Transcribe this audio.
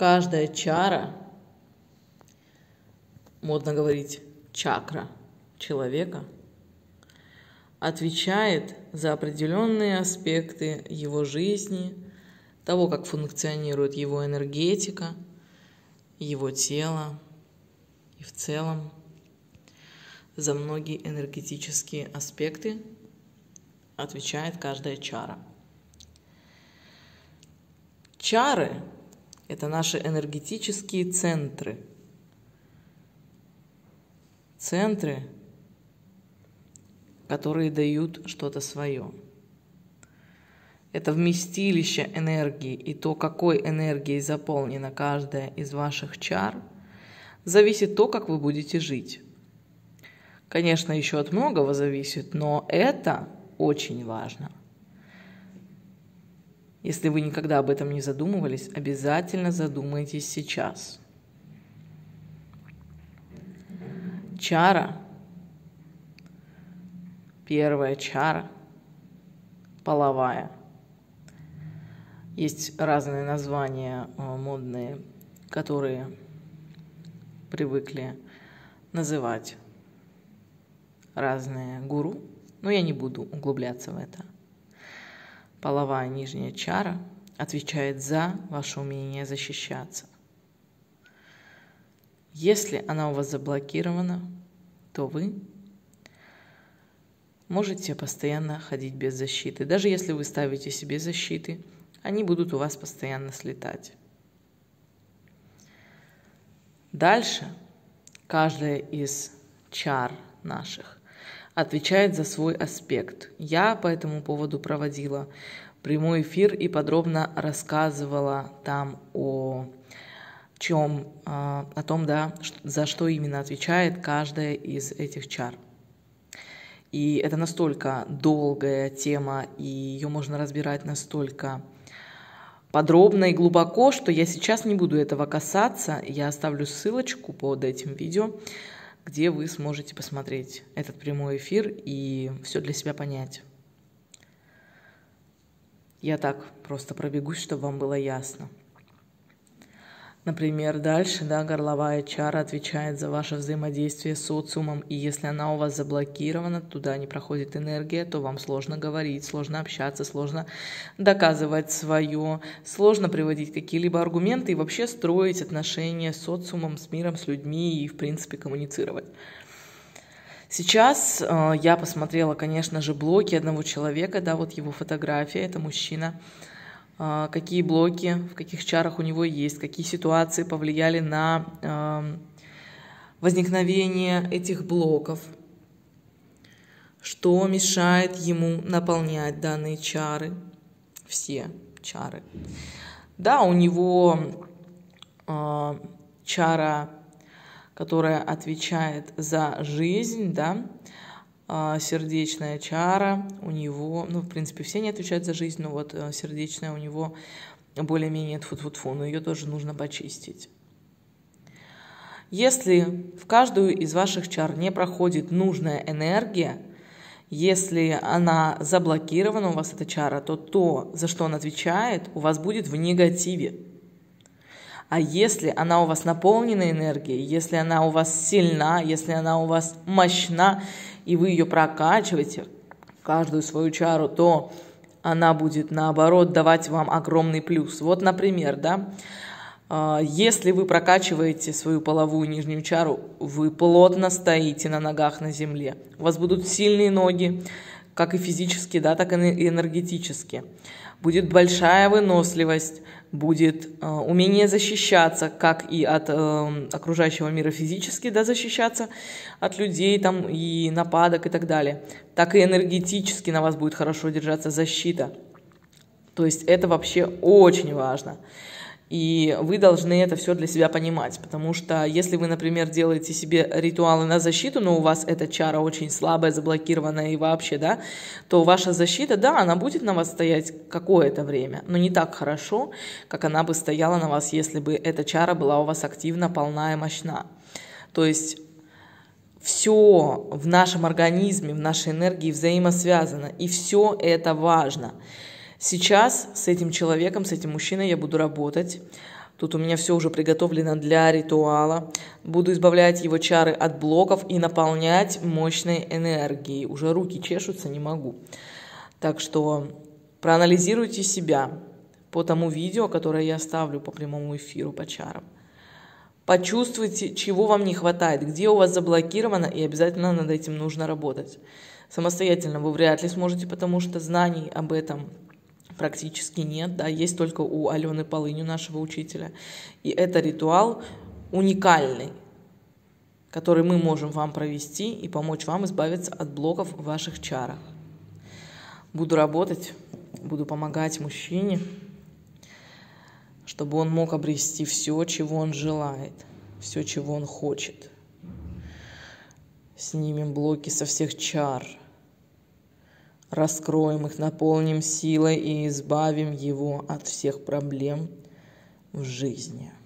Каждая чара, модно говорить, чакра человека, отвечает за определенные аспекты его жизни, того, как функционирует его энергетика, его тело и в целом за многие энергетические аспекты отвечает каждая чара. Чары – это наши энергетические центры. Центры, которые дают что-то свое. Это вместилище энергии, и то, какой энергией заполнена каждая из ваших чар, зависит то, как вы будете жить. Конечно, еще от многого зависит, но это очень важно. Если вы никогда об этом не задумывались, обязательно задумайтесь сейчас. Чара, первая чара, половая. Есть разные названия модные, которые привыкли называть разные гуру, но я не буду углубляться в это. Половая нижняя чара отвечает за ваше умение защищаться. Если она у вас заблокирована, то вы можете постоянно ходить без защиты. Даже если вы ставите себе защиты, они будут у вас постоянно слетать. Дальше каждая из чар наших отвечает за свой аспект. Я по этому поводу проводила прямой эфир и подробно рассказывала там о том, да, за что именно отвечает каждая из этих чар. И это настолько долгая тема, и ее можно разбирать настолько подробно и глубоко, что я сейчас не буду этого касаться. Я оставлю ссылочку под этим видео, где вы сможете посмотреть этот прямой эфир и все для себя понять. Я так просто пробегусь, чтобы вам было ясно. Например, дальше, да, горловая чара отвечает за ваше взаимодействие с социумом, и если она у вас заблокирована, туда не проходит энергия, то вам сложно говорить, сложно общаться, сложно доказывать свое, сложно приводить какие-либо аргументы и вообще строить отношения с социумом, с миром, с людьми и, в принципе, коммуницировать. Сейчас я посмотрела, конечно же, блоки одного человека, да, вот его фотография, это мужчина. Какие блоки, в каких чарах у него есть, какие ситуации повлияли на возникновение этих блоков, что мешает ему наполнять данные чары, все чары. Да, у него чара, которая отвечает за жизнь, да, сердечная чара у него, ну, в принципе, все не отвечают за жизнь, но вот сердечная у него более-менее тфу-тфу-тфу, но ее тоже нужно почистить. Если в каждую из ваших чар не проходит нужная энергия, если она заблокирована, у вас эта чара, то, за что она отвечает, у вас будет в негативе. А если она у вас наполнена энергией, если она у вас сильна, если она у вас мощна, и вы ее прокачиваете, каждую свою чару, то она будет, наоборот, давать вам огромный плюс. Вот, например, да, если вы прокачиваете свою половую нижнюю чару, вы плотно стоите на ногах на земле. У вас будут сильные ноги, как и физически, да, так и энергетически. Будет большая выносливость, будет умение защищаться, как и от окружающего мира физически, да, защищаться от людей там, и нападок и так далее, так и энергетически на вас будет хорошо держаться защита. То есть это вообще очень важно. И вы должны это все для себя понимать, потому что если вы, например, делаете себе ритуалы на защиту, но у вас эта чара очень слабая, заблокированная и вообще, да, то ваша защита, да, она будет на вас стоять какое-то время, но не так хорошо, как она бы стояла на вас, если бы эта чара была у вас активна, полна и мощна. То есть все в нашем организме, в нашей энергии взаимосвязано, и все это важно. Сейчас с этим человеком, с этим мужчиной я буду работать. Тут у меня все уже приготовлено для ритуала. Буду избавлять его чары от блоков и наполнять мощной энергией. Уже руки чешутся, не могу. Так что проанализируйте себя по тому видео, которое я ставлю по прямому эфиру по чарам. Почувствуйте, чего вам не хватает, где у вас заблокировано, и обязательно над этим нужно работать. Самостоятельно вы вряд ли сможете, потому что знаний об этом практически нет. Да, есть только у Алены Полынь, нашего учителя. И это ритуал уникальный, который мы можем вам провести и помочь вам избавиться от блоков в ваших чарах. Буду работать, буду помогать мужчине, чтобы он мог обрести все, чего он желает, все, чего он хочет. Снимем блоки со всех чар, раскроем их, наполним силой и избавим его от всех проблем в жизни.